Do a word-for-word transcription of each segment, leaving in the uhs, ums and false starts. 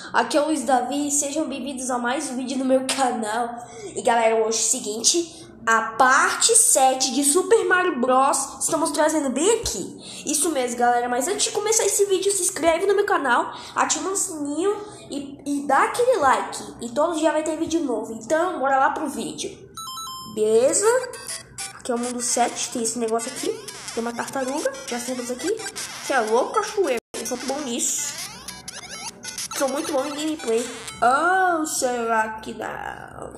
aqui é o Luiz Davi, sejam bem-vindos a mais um vídeo no meu canal. E galera, hoje é o seguinte, a parte sete de Super Mario Bros. Estamos trazendo bem aqui. Isso mesmo galera, mas antes de começar esse vídeo, se inscreve no meu canal, ativa o sininho e, e dá aquele like. E todo dia vai ter vídeo novo, então bora lá pro vídeo. Beleza? Aqui é o mundo sete, tem esse negócio aqui, tem uma tartaruga, já temos aqui, que é louco cachoeiro, eu sou muito bom nisso. Sou muito bom em gameplay. Oh, será que não?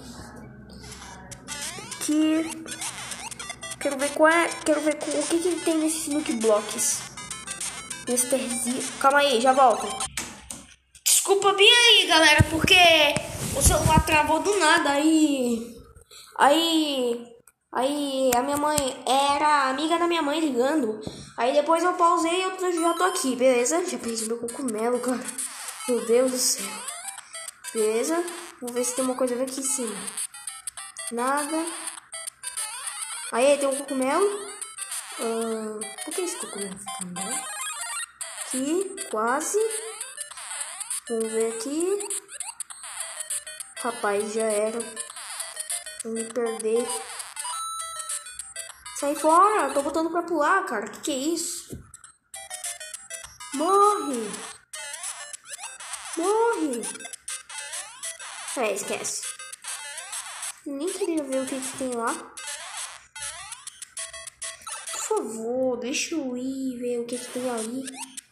Que... Quero ver qual é... Quero ver com... o que que tem nesses Nuke Blocks. Misterzinho. Calma aí, já volto. Desculpa bem aí, galera, porque o celular travou do nada. Aí... Aí... Aí a minha mãe... Era amiga da minha mãe ligando. Aí depois eu pausei e eu já tô aqui, beleza? Já perdi meu cogumelo, cara. Meu Deus do céu. Beleza? Vamos ver se tem uma coisa aqui em cima. Nada. Aí, tem um cogumelo. Uh, por que esse cogumelo fica andando? Aqui, quase. Vamos ver aqui. Rapaz, já era. Vou me perder. Sai fora. Tô botando pra pular, cara. Que que é isso? Morre. Morre. É, esquece. Nem queria ver o que, que tem lá. Por favor, deixa eu ir ver o que, que tem ali.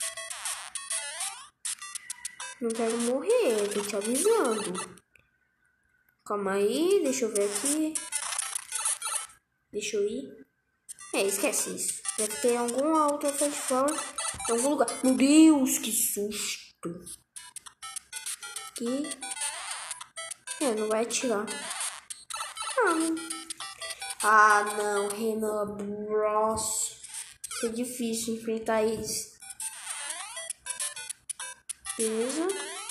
Não quero morrer, tô te avisando. Calma aí, deixa eu ver aqui. Deixa eu ir. É, esquece isso. Deve ter alguma outra de fora em algum lugar. Meu Deus, que susto. Aqui. É, não vai atirar. Ah, não. Ah, não, Renan Bros. Isso é difícil enfrentar eles. Beleza.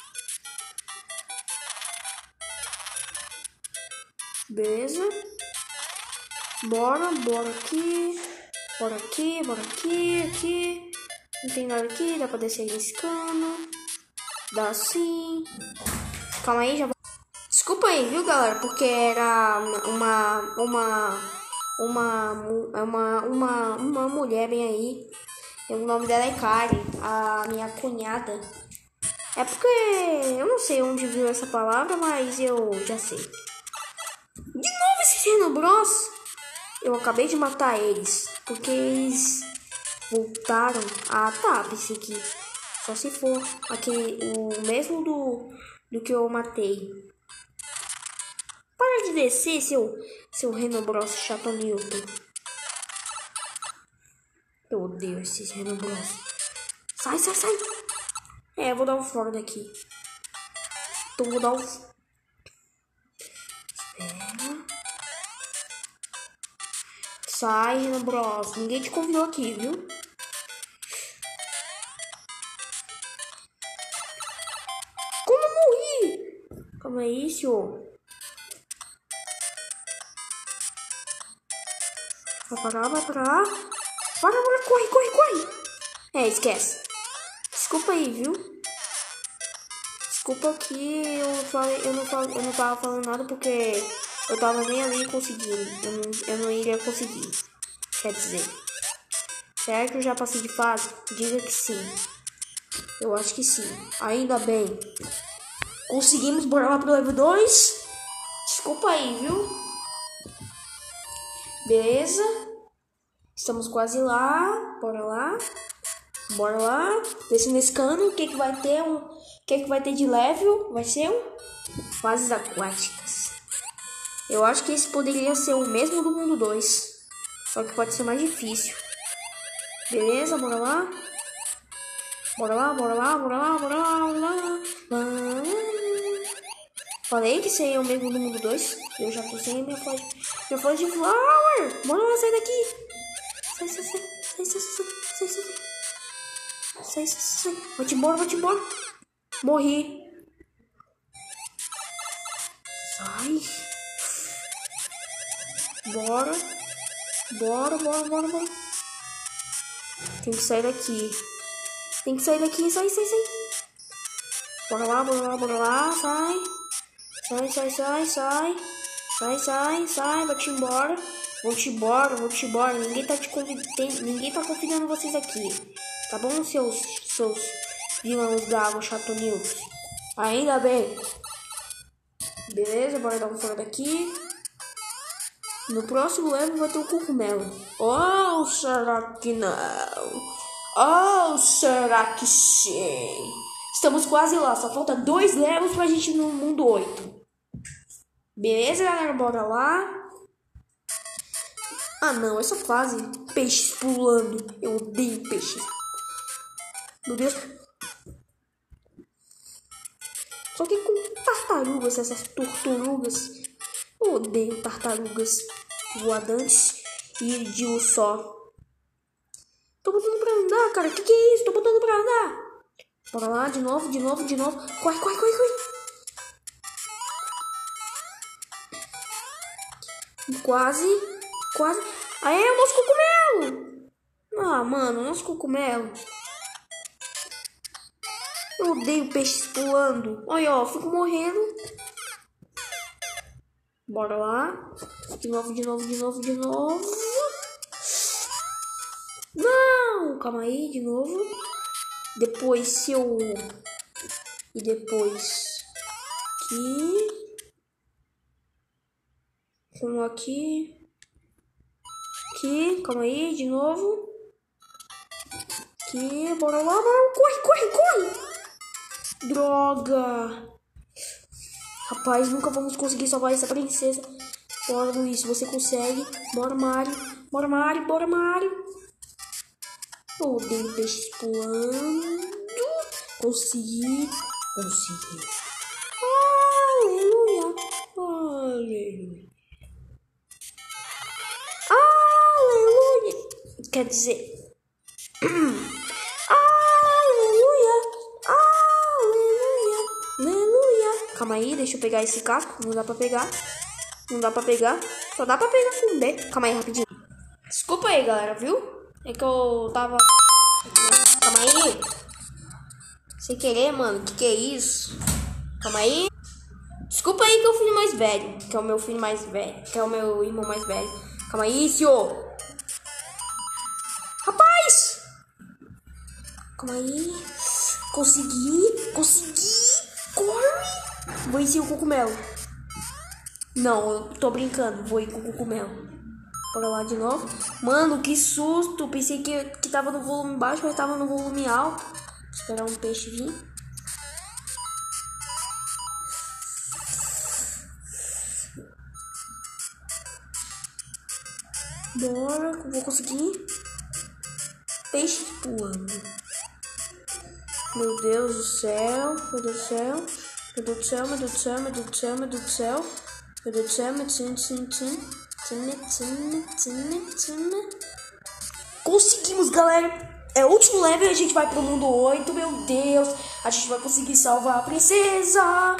Beleza. Bora, bora aqui. Bora aqui, bora aqui, aqui. Não tem nada aqui, dá pra descer esse cano. Dá sim. Calma aí, já vou. Desculpa aí, viu, galera? Porque era uma uma uma uma uma uma mulher bem aí. O nome dela é Karen, a minha cunhada. É porque eu não sei onde viu essa palavra, mas eu já sei. De novo esse Xeno Bros. Eu acabei de matar eles, porque eles voltaram. Ah, tá, pensei que só se for aquele o mesmo do do que eu matei. Para de descer, seu, seu Renan Bros chato Newton. Eu odeio esses Renan Bros. Sai, sai, sai. É, eu vou dar um fora daqui. Então vou dar um... Espera. Sai, Renan Bros. Ninguém te convidou aqui, viu? Como eu morri? Calma aí, senhor. Vai parar, vai parar. Para, para, corre, corre, corre. É, esquece. Desculpa aí, viu? Desculpa que eu, falei, eu, não, falei, eu não tava falando nada porque eu tava nem ali conseguindo. Eu não, eu não iria conseguir. Quer dizer, será que eu já passei de fase? Diga que sim. Eu acho que sim. Ainda bem. Conseguimos, bora lá pro level dois. Desculpa aí, viu? Beleza. Estamos quase lá. Bora lá. Bora lá. Descendo nesse cano. O que que vai ter? Um... O que que vai ter de level? Vai ser um... Fases aquáticas. Eu acho que esse poderia ser o mesmo do mundo dois. Só que pode ser mais difícil. Beleza, bora lá. Bora lá, bora lá, bora lá, bora lá, bora lá. Falei que seria o mesmo do mundo dois. Eu já tô sem minha foto. Minha foto de flower. Bora lá, sai daqui. Sai, sai, sai. Sai, sai, sai, sai, sai. Sai, sai, sai. Vai-te embora, vai-te embora. Morri. Sai. Bora. Bora, bora, bora, bora. Tem que sair daqui. Tem que sair daqui. Sai, sai, sai. Bora lá, bora lá, bora lá. Sai. Sai, sai, sai, sai. Sai, sai, sai. Vai-te embora. Vou-te embora, vou-te embora. Ninguém tá te convidando. Ninguém tá convidando vocês aqui. Tá bom, seus, seus vilões da água chatonildos? Ainda bem. Beleza, bora dar um fora daqui. No próximo level vai ter o cogumelo. Oh, será que não? Oh, será que sim? Estamos quase lá, só falta dois levels pra gente ir no mundo oito. Beleza, galera? Bora lá. Ah, não, é só fase. Peixes pulando. Eu odeio peixes. Meu Deus. Só que com tartarugas, essas torturugas. Eu odeio tartarugas voadantes e de um só. Tô botando pra andar, cara. Que que é isso? Tô botando pra andar. Bora lá, de novo, de novo, de novo. Corre, corre, corre, corre. Quase, quase. Aê, o nosso cogumelo. Ah, mano, o nosso cogumelo. Eu odeio peixes pulando. Olha, ó, fico morrendo. Bora lá. De novo, de novo, de novo, de novo. Não, calma aí, de novo. Depois se eu... E depois... Aqui. Como aqui. Aqui, calma aí, de novo. Aqui, bora lá, bora. Corre, corre, corre. Droga. Rapaz, nunca vamos conseguir salvar essa princesa. Bora, Luiz, você consegue. Bora, Mario. Bora, Mario, bora, Mario. Eu odeio peixes pulando. Consegui. Consegui. Aleluia. Aleluia. Aleluia. Quer dizer... Aleluia. Aleluia. Aleluia. Calma aí, deixa eu pegar esse casco. Não dá pra pegar. Não dá pra pegar. Só dá pra pegar com o B. Calma aí, rapidinho. Desculpa aí, galera, viu? É que eu tava... Calma aí. Sem querer, mano. Que que é isso? Calma aí. Desculpa aí que é o filho mais velho. Que é o meu filho mais velho. Que é o meu irmão mais velho. Calma aí, senhor. Rapaz! Calma aí. Consegui. Consegui. Corre. Vou ensinar o cogumelo. Não, eu tô brincando. Vou ir com o cogumelo. Bora lá de novo. Mano, que susto. Pensei que, que tava no volume baixo, mas tava no volume alto. Vou esperar um peixe vir. Bora, vou conseguir. Peixe pulando. Meu Deus do céu. Meu Deus do céu. Meu Deus do céu, meu Deus do céu, meu Deus do céu, meu Deus do céu. Meu Deus do céu, meu Deus do céu, meu Deus do céu. Conseguimos, galera. É o último level e a gente vai pro mundo oito. Meu Deus. A gente vai conseguir salvar a princesa.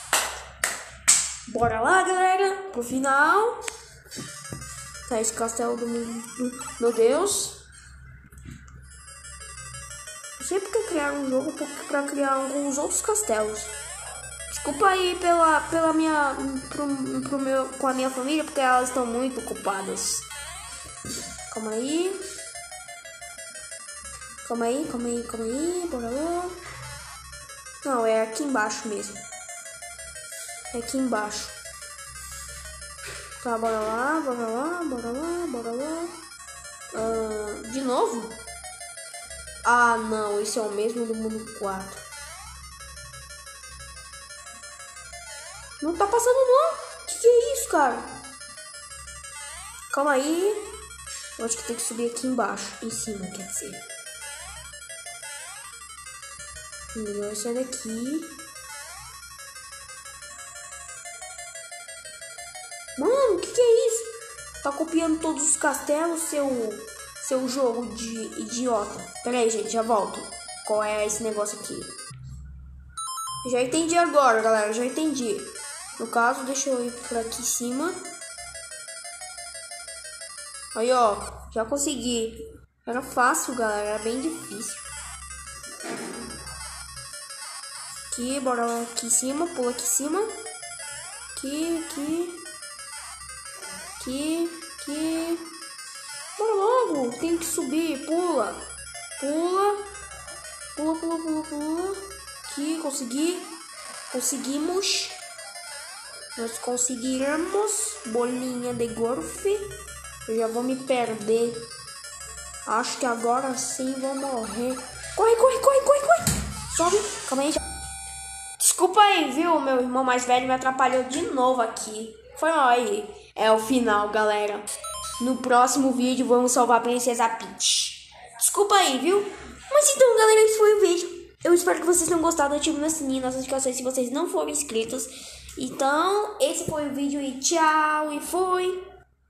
Bora lá, galera. Pro final. Tá esse castelo do mundo. Meu Deus. Não sei porque criaram um jogo pra criar alguns outros castelos. Desculpa aí pela, pela minha, pro, pro meu, com a minha família, porque elas estão muito ocupadas. Calma aí. Calma aí, calma aí, calma aí. Bora lá. Não, é aqui embaixo mesmo. É aqui embaixo. Tá, bora lá, bora lá, bora lá, bora lá. Uh, de novo? Ah, não, esse é o mesmo do mundo quatro. Não tá passando não. Que que é isso, cara? Calma aí. Eu acho que tem que subir aqui embaixo. Em cima, quer dizer. Melhor sair daqui. Mano, que que é isso? Tá copiando todos os castelos, seu, seu jogo de idiota. Pera aí, gente, já volto. Qual é esse negócio aqui? Já entendi agora, galera. Já entendi. No caso, deixa eu ir por aqui em cima. Aí, ó. Já consegui. Era fácil, galera. Era bem difícil. Aqui, bora aqui em cima, pula aqui em cima. Aqui, aqui. Aqui, aqui. Bora logo, tem que subir, pula. Pula. Pula, pula, pula, pula. Aqui, consegui. Conseguimos. Nós conseguirmos. Bolinha de golfe. Eu já vou me perder. Acho que agora sim vou morrer. Corre, corre, corre, corre, corre. Sobe, calma aí. Desculpa aí, viu? Meu irmão mais velho me atrapalhou de novo aqui. Foi mal aí. É o final, galera. No próximo vídeo vamos salvar a Princesa Peach. Desculpa aí, viu? Mas então, galera, esse foi o vídeo. Eu espero que vocês tenham gostado. Ative no sininho, nas notificações se vocês não forem inscritos. Então, esse foi o vídeo e tchau. E fui.